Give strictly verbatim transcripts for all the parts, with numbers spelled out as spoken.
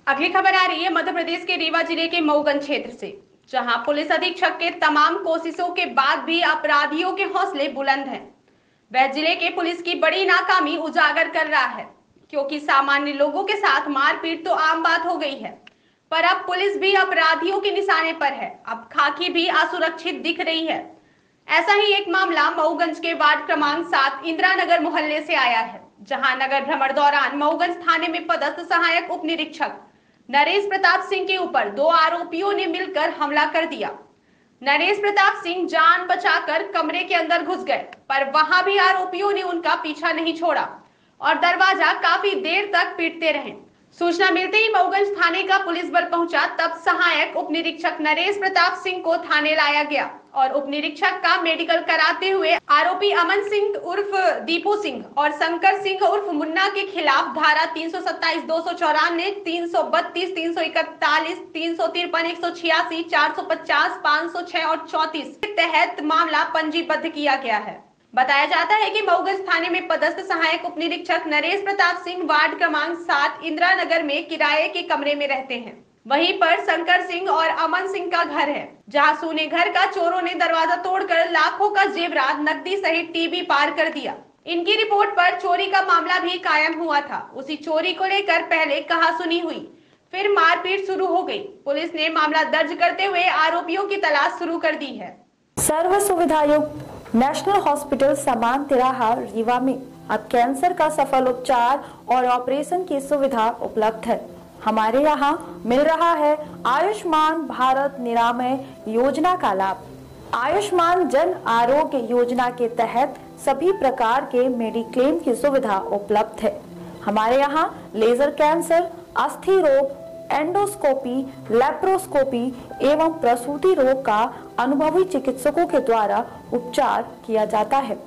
अगली खबर आ रही है मध्य प्रदेश के रीवा जिले के मऊगंज क्षेत्र से, जहां पुलिस अधीक्षक के तमाम कोशिशों के बाद भी अपराधियों के हौसले बुलंद हैं। वह जिले के पुलिस की बड़ी नाकामी उजागर कर रहा है, क्योंकि सामान्य लोगों के साथ मारपीट तो आम बात हो गई है, पर अब पुलिस भी अपराधियों के निशाने पर है। अब खाकी भी असुरक्षित दिख रही है। ऐसा ही एक मामला मऊगंज के वार्ड क्रमांक सात इंदिरा नगर मोहल्ले से आया है, जहां नगर भ्रमण दौरान मऊगंज थाने में पदस्थ सहायक उप निरीक्षक नरेश प्रताप सिंह के ऊपर दो आरोपियों ने मिलकर हमला कर दिया। नरेश प्रताप सिंह जान बचाकर कमरे के अंदर घुस गए, पर वहां भी आरोपियों ने उनका पीछा नहीं छोड़ा और दरवाजा काफी देर तक पीटते रहे। सूचना मिलते ही मऊगंज थाने का पुलिस बल पहुंचा। तब सहायक उप निरीक्षक नरेश प्रताप सिंह को थाने लाया गया और उप निरीक्षक का मेडिकल कराते हुए आरोपी अमन सिंह उर्फ दीपू सिंह और शंकर सिंह उर्फ मुन्ना के खिलाफ धारा तीन सौ सत्ताईस, दो सौ चौरानवे, तीन सौ बत्तीस, तीन सौ इकतालीस, तीन सौ तिरपन, एक सौ छियासी, चार सौ पचास, पाँच सौ छह और चौतीस के तहत मामला पंजीबद्ध किया गया है। बताया जाता है कि मऊगंज थाने में पदस्थ सहायक उप निरीक्षक नरेश प्रताप सिंह वार्ड क्रमांक सात इंदिरा नगर में किराए के कमरे में रहते हैं। वहीं पर शंकर सिंह और अमन सिंह का घर है, जहां सूने घर का चोरों ने दरवाजा तोड़कर लाखों का जेवरात, नकदी सहित टीवी पार कर दिया। इनकी रिपोर्ट पर चोरी का मामला भी कायम हुआ था। उसी चोरी को लेकर पहले कहासुनी हुई, फिर मारपीट शुरू हो गई। पुलिस ने मामला दर्ज करते हुए आरोपियों की तलाश शुरू कर दी है। सर्व सुविधायुक्त नेशनल हॉस्पिटल समान तिराहा रीवा में अब कैंसर का सफल उपचार और ऑपरेशन की सुविधा उपलब्ध है। हमारे यहाँ मिल रहा है आयुष्मान भारत निरामय योजना का लाभ। आयुष्मान जन आरोग्य योजना के तहत सभी प्रकार के मेडिक्लेम की सुविधा उपलब्ध है। हमारे यहाँ लेजर कैंसर, अस्थि रोग, एंडोस्कोपी, लेप्रोस्कोपी एवं प्रसूति रोग का अनुभवी चिकित्सकों के द्वारा उपचार किया जाता है।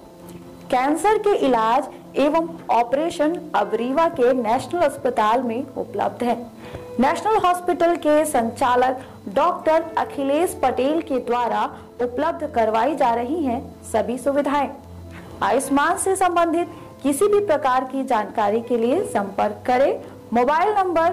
कैंसर के इलाज एवं ऑपरेशन अब रीवा के नेशनल अस्पताल में उपलब्ध है। नेशनल हॉस्पिटल के संचालक डॉक्टर अखिलेश पटेल के द्वारा उपलब्ध करवाई जा रही हैं सभी सुविधाएं। आयुष्मान से संबंधित किसी भी प्रकार की जानकारी के लिए संपर्क करें मोबाइल नंबर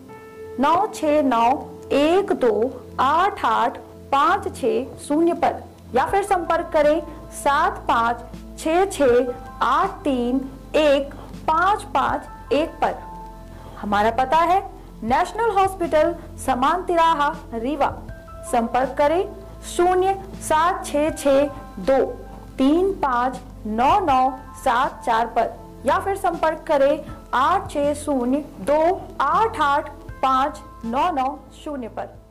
नौ छः नौ एक दो आठ आठ पाँच छः शून्य पर, या फिर संपर्क करें सात पाँच छः छः आठ तीन एक पाँच पाँच एक पर। हमारा पता है नेशनल हॉस्पिटल समान तिराहा रीवा। संपर्क करें शून्य सात छः छः दो तीन पाँच नौ नौ सात चार पर, या फिर संपर्क करें आठ छः शून्य दो आठ आठ पाँच नौ नौ शून्य पर।